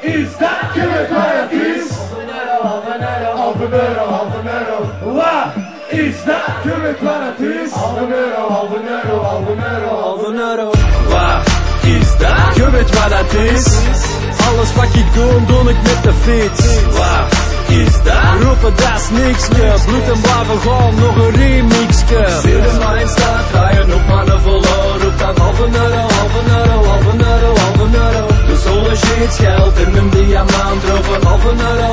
is dat? Je weet waar het is. Halve euro. Waar is dat? Je weet waar het is. Halve euro. Waar is dat? Je weet waar dat is. Alles wat ik doe ik met de fiets. Waar is dat? Roepen dat is nikske. Bloed en blaven gewoon nog een remixke. Zit in mijn stad, ga je nog mannen verloren. Roep dan halve euro. De zon is iets geld en een diamant erop. Halve euro.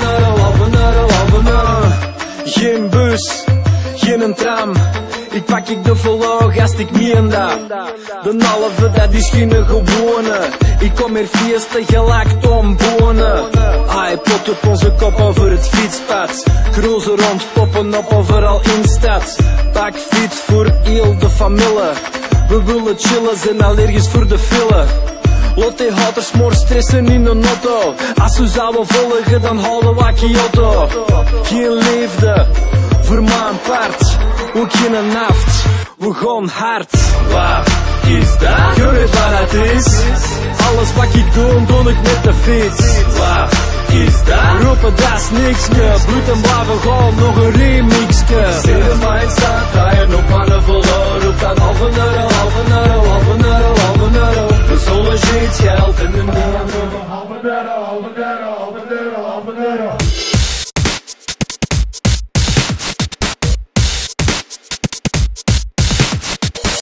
Geen bus, geen tram. Ik pak de verloog als ik meen dat. De halve dat is geen gewone. Ik kom hier feesten gelijk Tom Bonen. Ai, pot op onze kop over het fietspad. Cruisen rond, poppen op overal in stad. Pak fiets voor heel de familie. We willen chillen, zijn allergisch voor de file. Lotte houdt er smoor stressen in een auto. Als u zouden volgen, dan houden we Kyoto. Geen liefde voor mijn part, ook geen naft, we gaan hard. Waar is dat? Je weet waar het is. Alles wat ik doe ik met de fiets. Waar is dat? Roepen dat is nikske. Bloed en blaven gewoon nog een remixke. Zit in mijn stad, ga je nog mannen verloren. Roep dan halve euro. De zon is iets geld en een Halve euro.